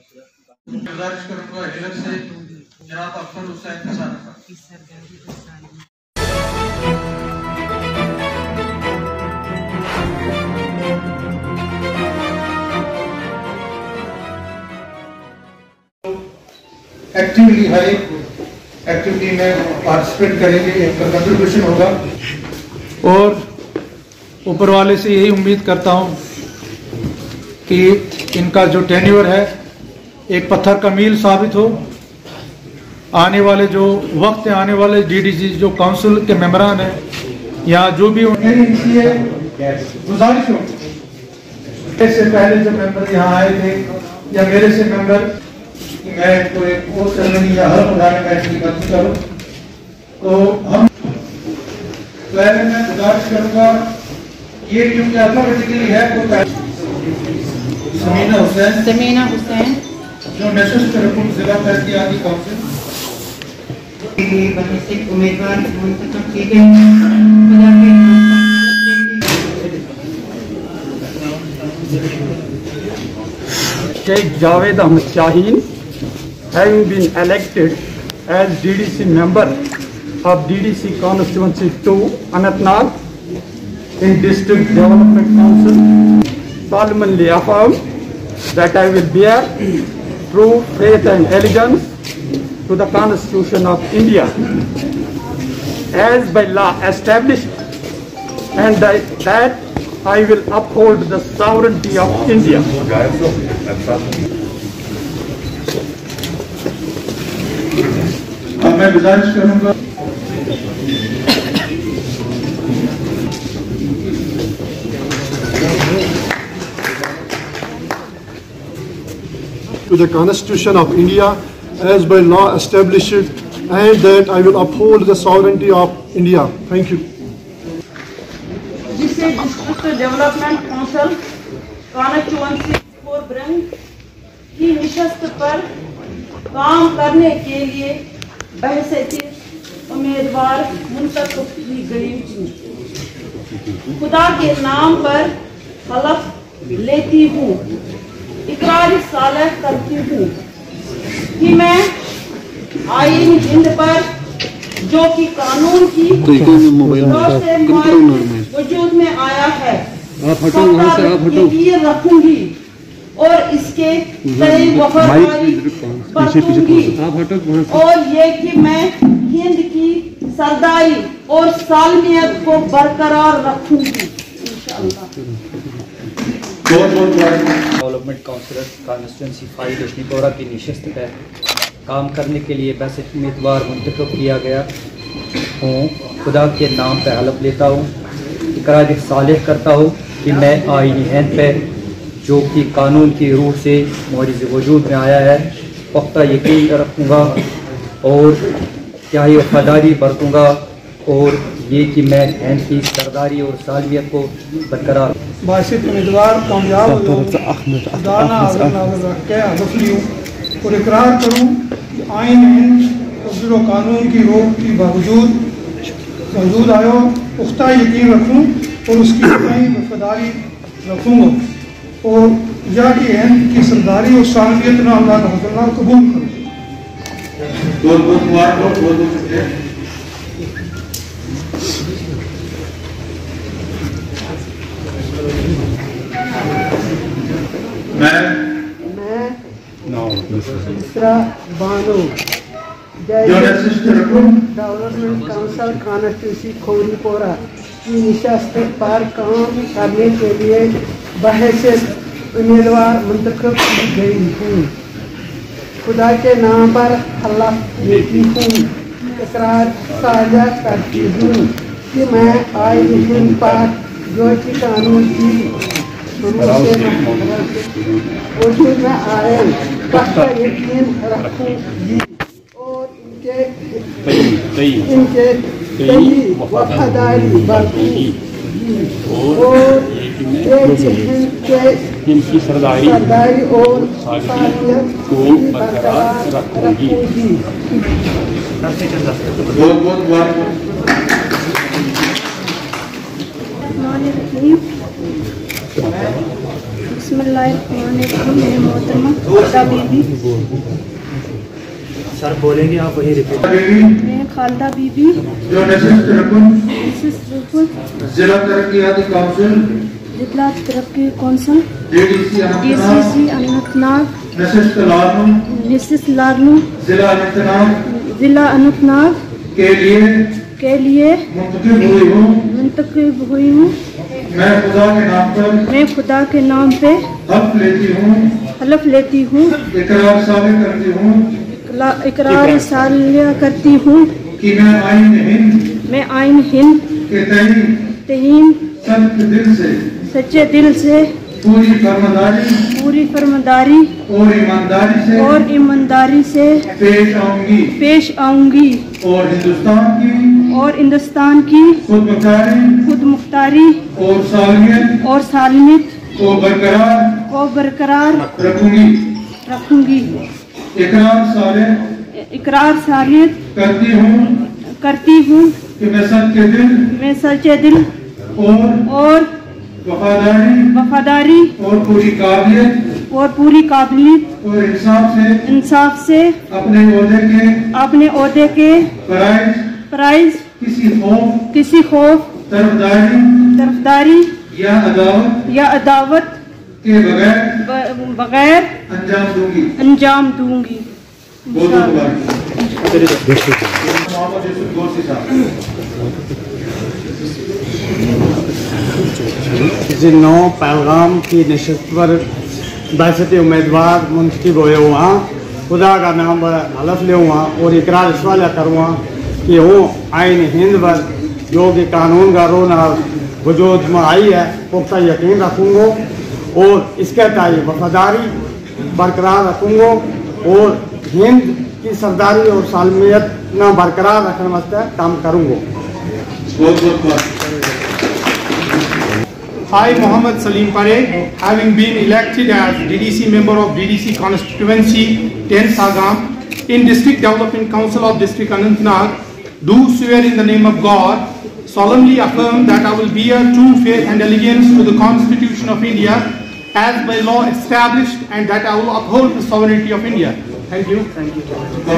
गुजारिश करूंगा हिलक से जनाब अफसर हुसैन खजाना का। एक्टिवली हर एक एक्टिविटी में पार्टिसिपेट करेंगे, इनका कंट्रीब्यूशन होगा और ऊपर वाले से यही उम्मीद करता हूं कि इनका जो टेन्योर है एक पत्थर का मील साबित हो। आने वाले जो वक्त है, आने वाले डीडीसी जो काउंसिल के मेंबरान हैं या जो भी इनकी गुजारिश हो, इससे पहले जो मेंबर यहाँ आए थे या मेरे से मेंबर कि मैं कोई कोर्स सेरेमनी या हर उठाने का इनकी मदद करूँ, तो हम पहले मैं गुजारिश करूँगा ये क्योंकि अल्फाबेटिकली है तो समीना हुसैन जो नशस्त रकूम जिला तरक्याती काउंसिल उम्मीदवार मुंतखब किए गए Sheikh Javed Ahmed Shaheen, having been elected as DDC member of DDC Constituency 2, Anantnag, in District Development Council, solemnly affirm that I will bear true faith and allegiance to the Constitution of India, as by law established, and that I will uphold the sovereignty of India. अब मैं गुजारिश करूंगा to the Constitution of India as by law established, and that I will uphold the sovereignty of India. Thank you. जिसे district development council constituency 4 Brang की निशस्त पर काम करने के लिए बहसती उम्मीदवार मुंतखब की गई हूँ। खुदा के नाम पर हलफ लेती हूँ, इकरार सालह करती हूँ कि मैं आईन हिंद पर जो कि कानून की वजूद में आया है यकीन रखूंगी और इसके तय वफादारी बरतूंगी और ये कि मैं हिंद की सरदारी और सालमियत को बरकरार रखूंगी इंशाअल्लाह। डेवलपमेंट काउंसिलर कॉन्स्टिट्यूएंसी 5 लक्ष्मीपुरा की निशस्त पर काम करने के लिए वैसे उम्मीदवार मुंतखब किया गया हूँ। खुदा के नाम पर हलफ लेता हूँ, इकरार सालेह करता हूँ कि मैं आईनी हिंद पर जो कि कानून की रूह से मौजूद वजूद में आया है पुख्ता यकीन रखूँगा और क्या ही वफादारी बरतूँगा और ये कि मैं हिंद की सरदारी और सालमियत को बरकरार बासित उम्मीदवार कामयाब दाना और इकरार करूँ कि आइन हिंद और कानून की रोक की बावजूद मौजूद आयो पुख्ता यकीन रखूँ और उसकी वफादारी रखूँगा और या कि हिंद की सरदारी और सालमियत ना अल्लाह कबूल करूँ। मैं Isra Bano development council constituency Khoripora की निशस्त पर काम करने के लिए बहैसियत उम्मीदवार मुंतखब की गई हूँ। खुदा के नाम पर हलफ लेती हूँ, इकरार साझा करती हूँ कि मैं आईन हिंद पर जो कि कानून की वजूद में आए पक्का यकीन रखूंगी और इनके वफादारी बरतूंगी और हिंद की सरदारी और सालमियत को बरकरार रखूंगी। बिस्मिल्लाहिर्रहमानिर्रहीम। मेरे मोहतरमा खालदा बीबी, सर बोलेंगे आप वही रिपीट। मैं खालदा बीबी जो नशिस्त रकुन नशिस्त जिला तरक्कियाती काउंसिल जिला तरक्की कौंसिल DDC DCC अनंतनाग नशिस्त लारनू जिला अनंतनाग के लिए मुंतखब हुई हूँ। मैं खुदा के नाम पे हलफ लेती हूँ, इकरार सालिया करती हूँ कि मैं आईन हिंद के तहीन सच्चे दिल से पूरी फरमादारी और ईमानदारी से पेश आऊंगी और हिंदुस्तान की खुद मुख्तारी और सालमियत को बरकरार रखूंगी। इकरार सालियत करती हूँ कि मैं सच्चे दिल और वफादारी और पूरी काबिलियत और इंसाफ से अपने ओहदे के प्राइज किसी खौफ तरफदारी या अदावत के बगैर अंजाम दूंगी। जिन्नो पहलगाम की नशस्त पर बैसत उम्मीदवार मुंतखब हुए हुआ खुदा का नाम पर हलफ ले हुआ और इकरार इस वाला करूँगा कि हूँ आइन हिंद पर जो कि कानून का रोना वजूद में आई है पुख्ता यकीन रखूँगा और इसके तय वफादारी बरकरार रखूँगा और हिंद की सरदारी और सालमियत न बरकरार रखने वास्ते काम करूँगा। I, Muhammad Salim Pareg, having been elected as DDC member of DDC constituency 10 Sagam in District Development Council of District Anantnag, do swear in the name of God, solemnly affirm that I will bear true faith and allegiance to the Constitution of India as by law established, and that I will uphold the sovereignty of India. Thank you. Thank you.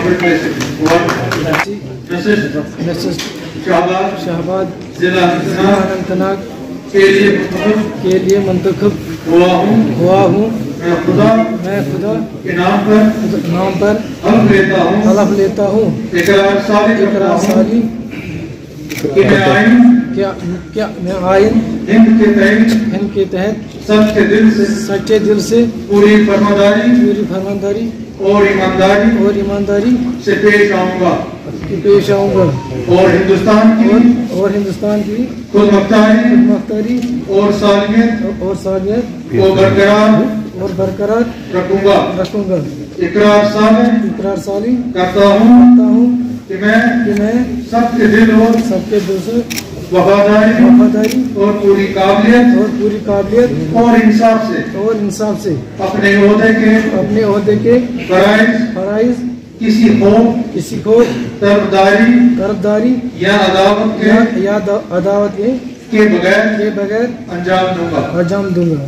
Shahbad जिला अनंतनाग के लिए मुंतखब हुआ हूँ। मैं खुदा के नाम पर हलफ लेता हूँ इकरार साली कि मैं आइन हिंद के तहत सच्चे दिल से पूरी फरमादारी और ईमानदारी से पेश आऊंगा और हिंदुस्तान की खुद मुख्तारी और सालियत को बरकरार रखूंगा। इकरार साली करता हूँ कि मैं सबके दिल से वफादारी और पूरी काबिलियत और इंसाफ से अपने ओहदे के फराइज किसी खौफ तरफदारी या अदावत के बगैर अंजाम दूंगा।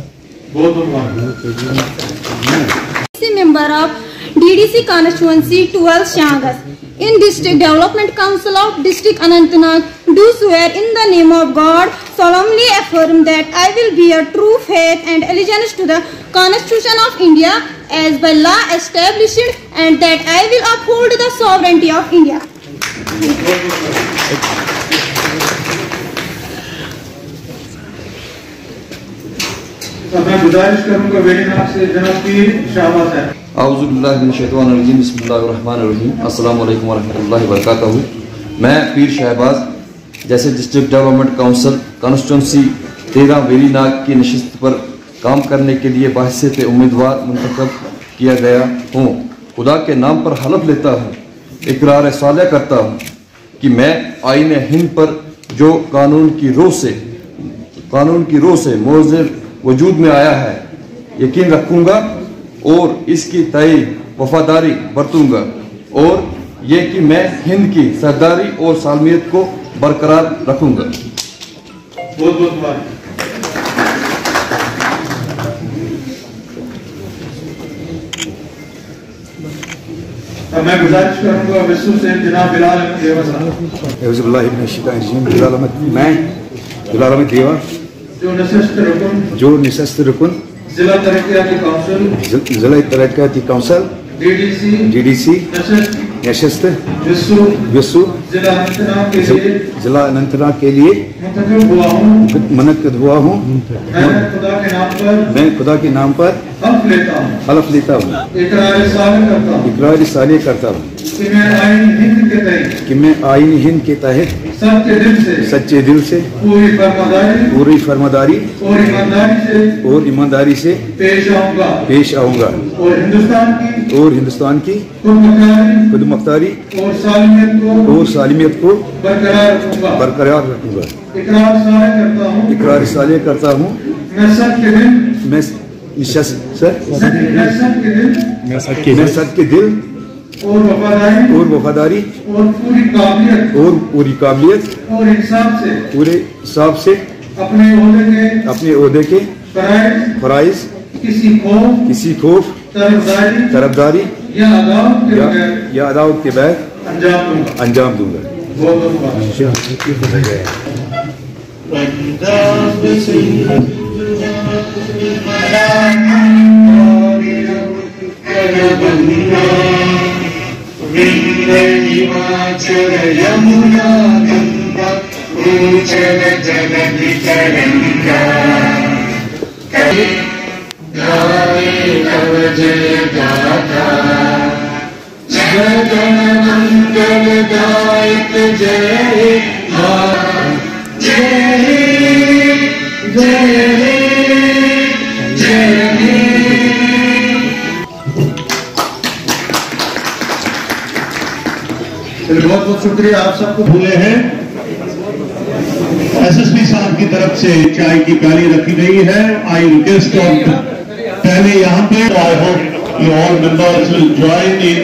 Member of DDC constituency 12 Shangas in District Development Council of District Anantnag, do swear in the name of God, solemnly affirm that I will bear true faith and allegiance to the Constitution of India as by law established, and that I will uphold the sovereignty of India. मैं गुजारिश करूंगा वेरीनाग से जनाब पीर शाहबाज है। आऊज़ुबिल्लाहि मिनश्शैतानिर्रजीम बिस्मिल्लाहिर्रहमानिर्रहीम अस्सलामु अलैकुम वरहमतुल्लाहि वबरकातुहू। मैं पीर शहबाज जैसे district development council constituency 13 Verinag की नशिस्त पर काम करने के लिए बहैसियत उम्मीदवार मुंतखब किया गया हूँ। खुदा के नाम पर हलफ लेता हूँ, इकरार सालिया करता हूँ कि मैं आईन हिंद पर जो कानून की रो से मौजूद वजूद में आया है यकीन रखूंगा और इसकी तय वफादारी बरतूंगा और ये कि मैं हिंद की सरदारी और सालमियत को बरकरार रखूंगा। बहुत बहुत अब मैं गुजारिश करूंगा विश्व से जनाब बिलाल अहमद देवा साहब, मैं बिलाल अहमद देवा जो निशस्त्र रुकन जिला तरक्याती काउंसिल DDC नशस्त विश्व जिला अनंतनाग के लिए मुनक्किद हुआ हूँ। मैं खुदा के नाम पर हलफ लेता हूँ, इकरार साले करता हूँ कि मैं आईन हिंद के तहत सच्चे दिल से पूरी फर्मादारी और ईमानदारी से पेश आऊँगा और हिंदुस्तान की खुद मुख्तारी और सालिमियत को बरकरार रखूँगा। इकरार साले करता हूँ मैं सच के दिल और वफादारी और पूरी काबिलियत पूरे हिसाब से अपने ओहदे के फराइज किसी खौफ तरफदारी या अदावत के बाद अंजाम दूंगा। मंगलदायक जय बहुत बहुत शुक्रिया आप सबको। भूले हैं SSP साहब की तरफ से चाय की प्याली रखी गई है। आई रिक्वेस्ट पहले यहाँ पे I hope you all members will join in.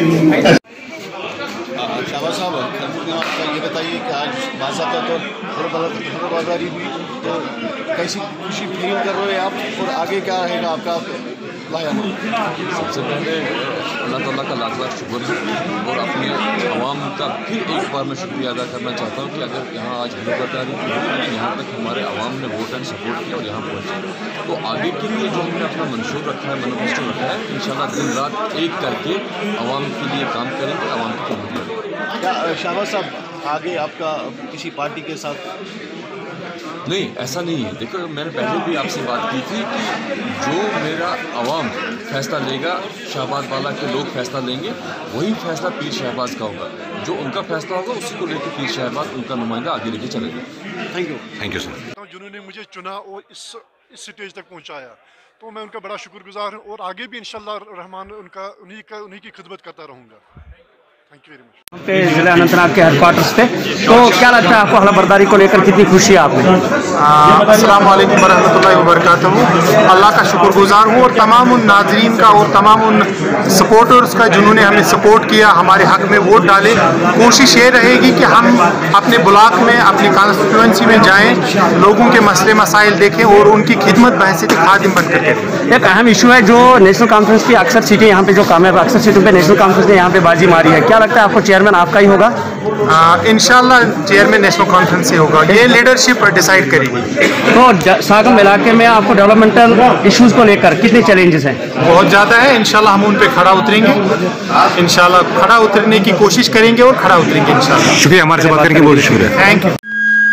Shahbaz साहब ये बताइए कि आज बाज़ाब्ता तौर खबरदारी हुई तो कैसी खुशी फील कर रहे हैं आप और आगे क्या रहेगा आपका लाया? सबसे पहले अल्लाह ताला का लाख लाख शुक्र है और अपने अवाम का फिर एक बार मैं शुक्रिया अदा करना चाहता हूँ कि अगर यहाँ आज खबरदारी की यहाँ तक हमारे अवाम ने वोट एंड सपोर्ट किया और यहाँ पहुँचे तो आगे के लिए जो हमने अपना मंशूर रखा है मैनिफेस्टो रखा है इंशाल्लाह दिन रात एक करके अवाम के लिए काम करेंगे, अवाम की खिदमत करेंगे। क्या शाहबाज साहब आगे आपका किसी पार्टी के साथ? नहीं, ऐसा नहीं है। देखो मैंने पहले भी आपसे बात की थी कि जो मेरा अवाम फैसला लेगा, शाहबाद वाला के लोग फैसला लेंगे, वही फैसला पीर शहबाज का होगा। जो उनका फैसला होगा उसी को लेकर पीर शहबाज उनका नुमाइंदा आगे लेके चलेगा। Thank you sir. जिन्होंने मुझे चुना और इस स्टेज तक पहुंचाया तो मैं उनका बड़ा शुक्रगुजार हूँ और आगे भी इंशाल्लाह रहमान उन्हीं की खिदमत करता रहूँगा। Thank you very much. जिला अनंतनाग के हेडक्वार्टर्स पे तो क्या लगता है आपको हलफबरदारी को लेकर कितनी खुशी है आप में? अस्सलाम वालेकुम वरहमतुल्लाहि वबरकातुहू। अल्लाह का शुक्रगुजार हूँ और तमाम उन नाजरीन का और तमाम उन सपोर्टर्स का जिन्होंने हमें सपोर्ट किया, हमारे हक में वोट डाले। कोशिश ये रहेगी कि हम अपने ब्लॉक में अपनी कॉन्स्टिट्यूंसी में जाएँ, लोगों के मसले मसाइल देखें और उनकी खिदमत बहैसियत खादिम बनकर करें। एक अहम इशू है जो नेशनल कॉन्फ्रेंस की अक्सर सीटें यहाँ पे जो कामयाब अक्सर सीटों पे नेशनल कॉन्फ्रेंस ने यहाँ पे बाजी मारी है, क्या लगता है आपको चेयरमैन आपका ही होगा? इंशाल्लाह चेयरमैन नेशनल कॉन्फ्रेंस से होगा, ये लीडरशिप डिसाइड करेगी। तो सागम इलाके में आपको डेवलपमेंटल इश्यूज को लेकर कितने चैलेंजेस हैं? बहुत ज़्यादा है। इंशाल्लाह हम उन पे खड़ा उतरेंगे, इंशाल्लाह खड़ा उतरने की कोशिश करेंगे और खड़ा उतरेंगे इंशाल्लाह। शुक्रिया हमारे से बात करने के लिए, बहुत शुक्रिया। Thank you.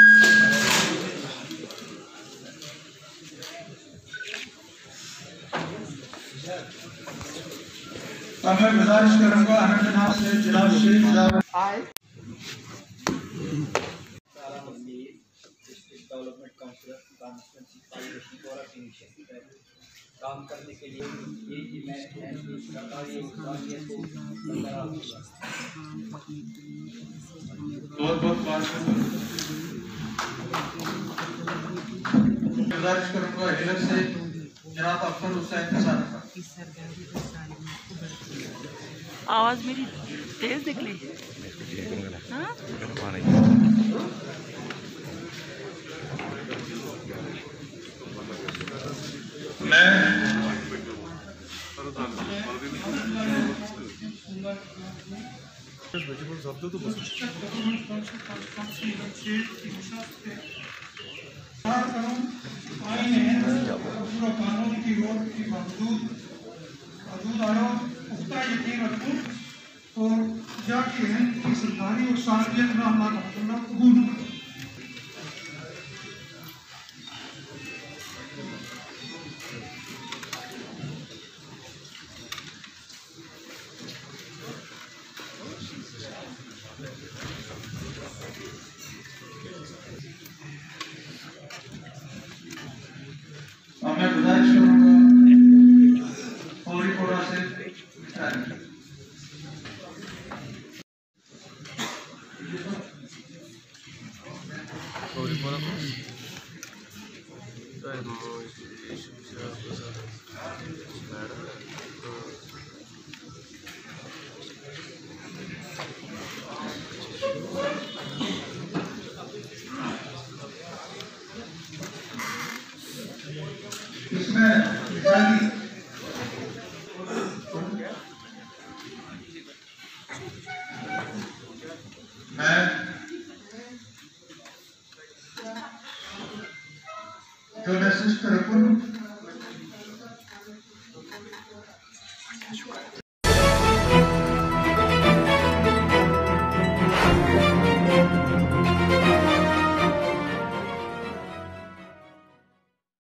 मैं गुजारिश करूंगा अनंतनाग से जनाब Sheikh development councillor constituency 5 Rashmipura की निशस्त है काम करने के लिए ये कि मैं गुजारिश करूंगा हिलक से जनाब अफसर हुसैन किसान का। आवाज मेरी तेज निकली? हाँ? मैं कानून की ओर की मौजूद आयो पुख्ता यकीन रखूं और जाके हिंद की सरदारी और सार्वजनिक नामा का कबूल करूं। अब मैं गुजारिश करूंगा फौरीपोरा से इसमें मैं जो मैसेज